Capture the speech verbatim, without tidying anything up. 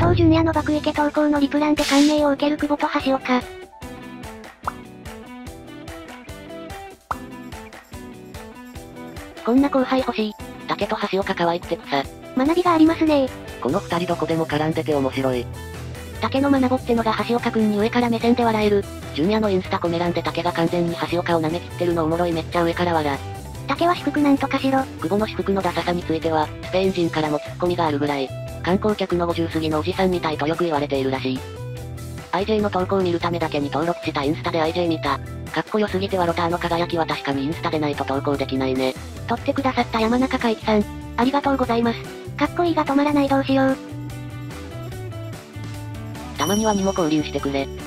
藤純也の爆池投稿のリプランで感銘を受ける久保と橋岡。 こんな後輩欲しい。竹と橋岡可愛くて草。 学びがありますね。 この二人どこでも絡んでて面白い。 竹の学ぼってのが橋岡くんに上から目線で笑える。純也のインスタコメ欄で竹が完全に橋岡を舐めきってるのおもろいめっちゃ上から笑。 竹は低くなんとかしろ。 久保の私服のダサさについては、スペイン人からもツッコミがあるぐらい、観光客のごじゅう過ぎのおじさんみたいとよく言われているらしい。アイジェー の投稿を見るためだけに登録したインスタで アイジェー 見た。かっこよすぎてワロターの輝きは確かにインスタでないと投稿できないね。 撮ってくださった山中海輝さん、ありがとうございます。かっこいいが止まらないどうしよう。 たまにはにも降臨してくれ。